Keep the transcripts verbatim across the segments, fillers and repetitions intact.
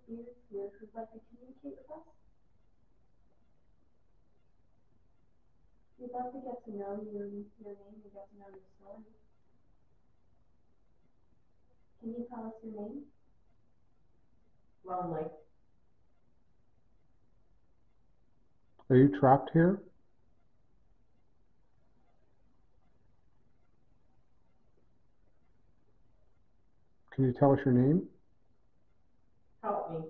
Spears here who'd like to communicate with us. We'd love to get to know you and your name and get to know your story. Can you tell us your name? Lonely. Are you trapped here? Can you tell us your name? Help me.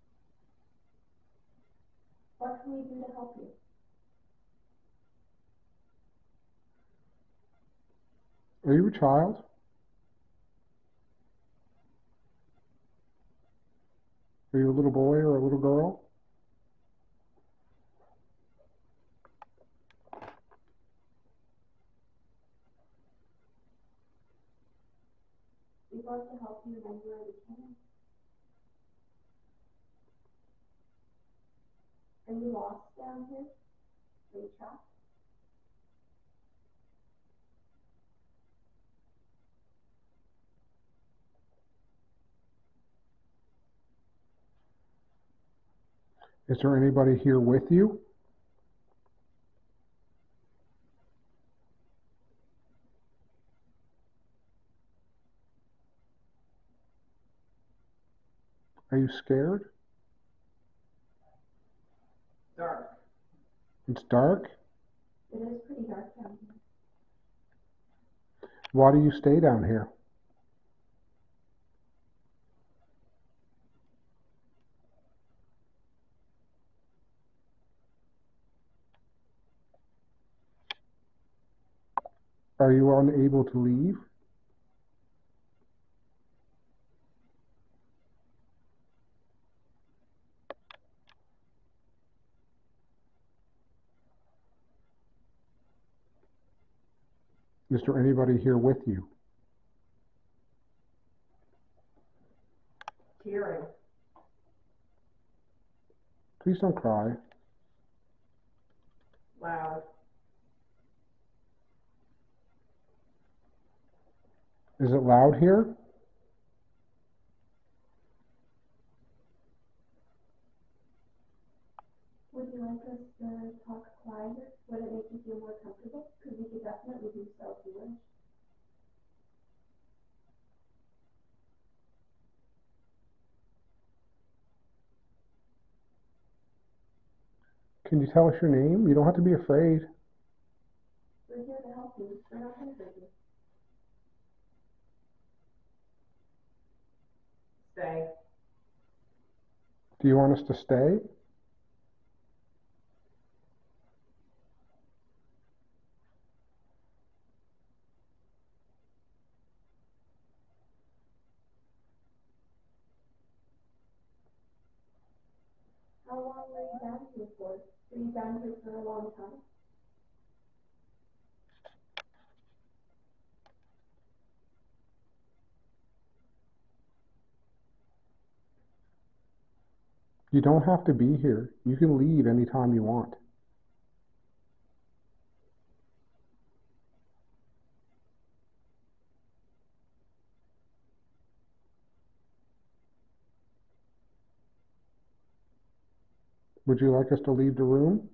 What can we do to help you? Are you a child? Are you a little boy or a little girl? We'd love to help you in any way we can. Are you lost down here? Are you trapped? Is there anybody here with you? Are you scared? Dark. It's dark? It is pretty dark down here. Why do you stay down here? Are you unable to leave? Is there anybody here with you? Tearing. Please don't cry. Loud. Is it loud here? Would you like us to talk quieter? Would it make you feel more comfortable? Because we could definitely do so if you wish. Can you tell us your name? You don't have to be afraid. We're here to help you. We're not going to hurt you. Stay. Do you want us to stay? How long were you down here for? Were you down here for a long time? You don't have to be here. You can leave anytime you want. Would you like us to leave the room?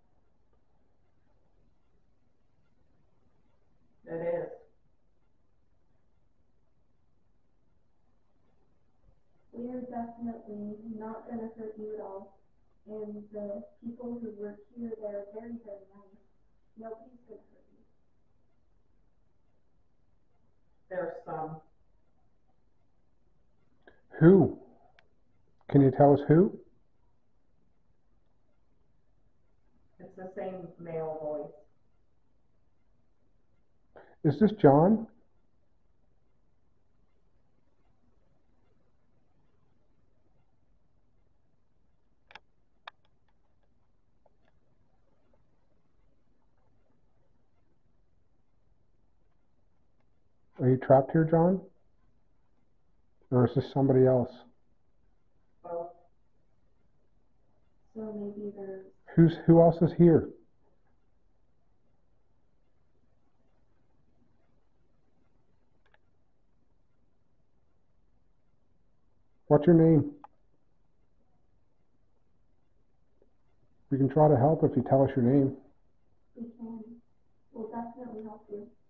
It is. We are definitely not going to hurt you at all. And the people who work here, they're very, very nice. Nobody's going to hurt you. There's some. Who? Can you tell us who? It's the same male voice. Is this John? Are you trapped here, John? Or is this somebody else? Both. So maybe there's... Who's, who else is here? What's your name? We can try to help if you tell us your name. We can, we'll definitely help you.